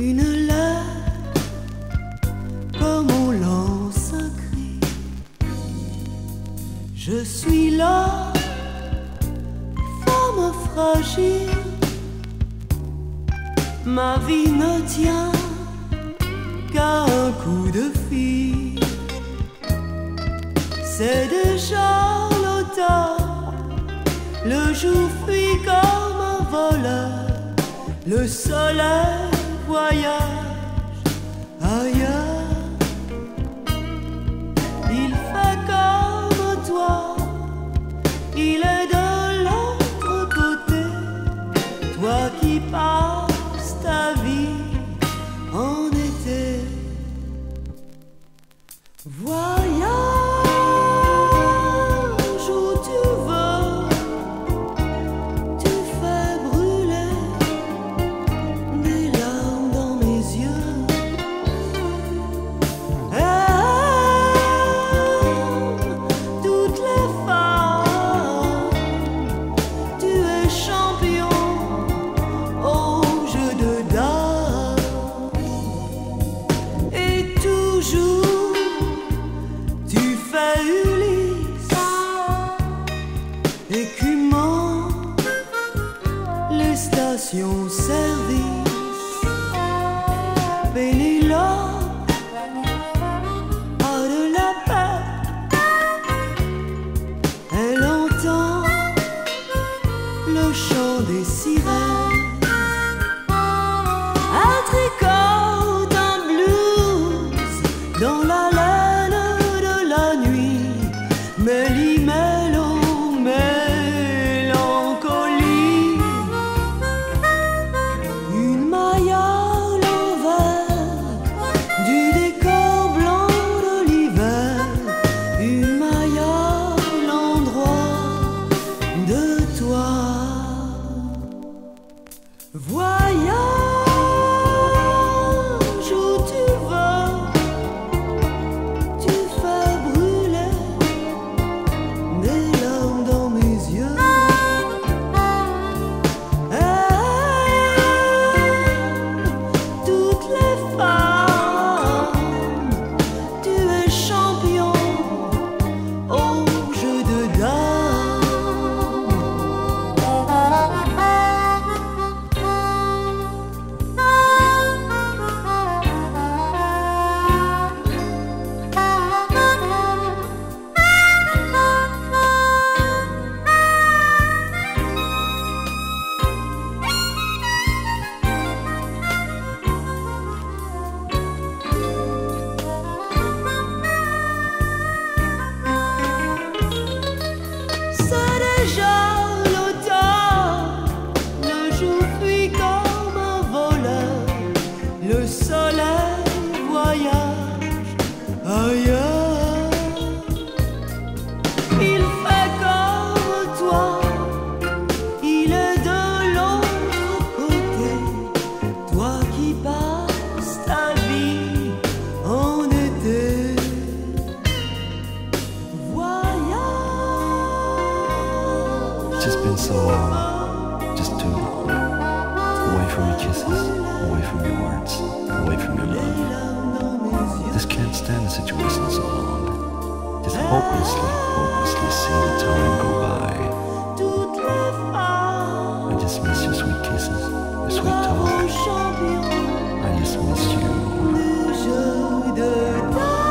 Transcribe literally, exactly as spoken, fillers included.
une lettre, comme on lance un cri. Je suis là, femme fragile, ma vie ne tient qu'à un coup de fil. C'est déjà l'automne, le jour fuit comme un voleur, le soleil voyage ailleurs. Il fait comme toi, il est de l'autre côté, toi qui passes ta vie en été. Voyage où tu veux, tu fais brûler des larmes dans mes yeux. Aime toutes les femmes, tu es champion au jeu de dames. Et toujours tu fais Ulysse, écumant les stations-service. Pénélope a de la peine, elle entend le chant des sirènes. Elle tricote un blues dans la laine de la nuit, méli-mélo, mélancolie. Une maille à l'envers du décor blanc de l'hiver, une maille à l'endroit de toi. Voyage où tu veux, tu fais brûler des larmes dans mes yeux. Aime toutes les femmes, tu es champion au jeu de C'est déjà l'automne, le jour fuit comme un voleur, le soleil voyage ailleurs. Il fait comme toi, il est de l'autre côté, toi qui passes ta vie en été. It's just been so long, just too long. Away from your kisses, away from your words, away from your love. Just can't stand the situation so long. Just hopelessly, hopelessly see the time go by. I just miss your sweet kisses, your sweet talk. I just miss you.